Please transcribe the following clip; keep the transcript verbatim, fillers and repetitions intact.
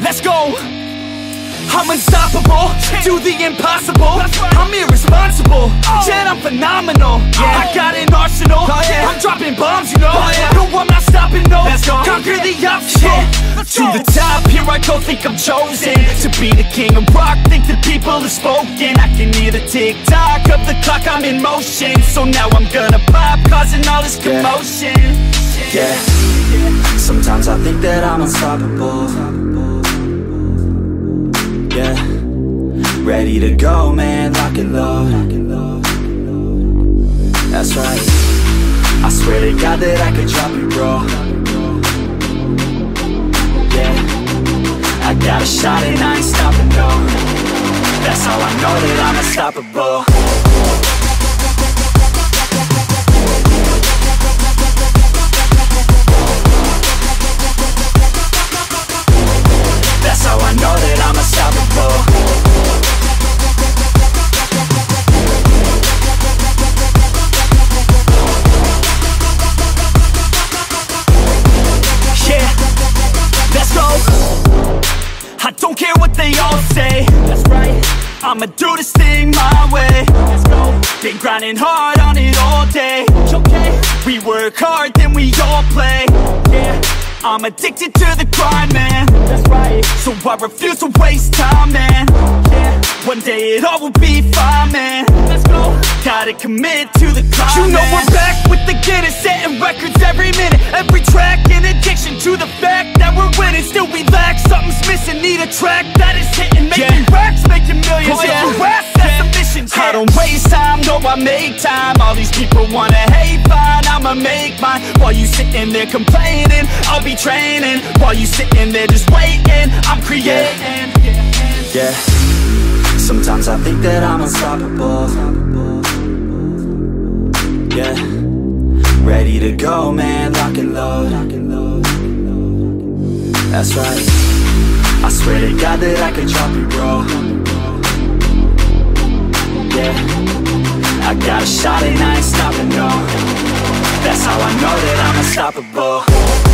Let's go. I'm unstoppable, do the impossible. I'm irresponsible, yet I'm phenomenal. I got an arsenal, I'm dropping bombs, you know. No, I'm not stopping, no. Conquer the obstacle. To the top, here I go, think I'm chosen to be the king of rock, think the people have spoken. I can hear the tick-tock of the clock, I'm in motion. So now I'm gonna pop, causing all this commotion. Yeah, sometimes I think that I'm unstoppable. Yeah, ready to go, man, lock and load. That's right, I swear to God that I could drop it, bro. Yeah, I got a shot and I ain't stopping, no. That's how I know that I'm unstoppable. That's how I know that I'm unstoppable. Yeah, let's go. I don't care what they all say. That's right, I'ma do this thing my way. Let's go. Been grinding hard on it all day. Okay, we work hard, then we all play. Yeah, I'm addicted to the grind, man. That's right, so I refuse to waste time, man. Yeah, one day it all will be fine, man. Let's go. Gotta commit to the climb. You know man, we're back with the Guinness, setting records every minute, every track. In addiction to the fact that we're winning, still we lack, something's missing. Need a track that is hitting, making yeah. racks, making millions. Oh, yeah. So rap, that's yeah. the mission. Yeah. I don't waste time, no, I make time. All these people wanna hate, fine, I'ma make mine. While you sitting there complaining, I'll be training. While you sitting there just waiting, I'm creating. Yeah, yeah. Sometimes I think that I'm unstoppable. Yeah, ready to go, man, lock and load. That's right, I swear to God that I could drop it, bro. Yeah, I got a shot and I ain't stopping, no. That's how I know that I'm unstoppable.